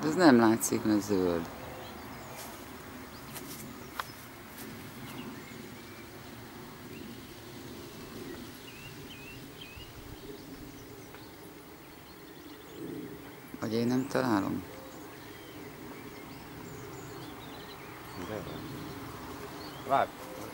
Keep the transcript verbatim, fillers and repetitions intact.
Ez nem látszik, mert zöld. Vagy én nem találom? De van. Várj!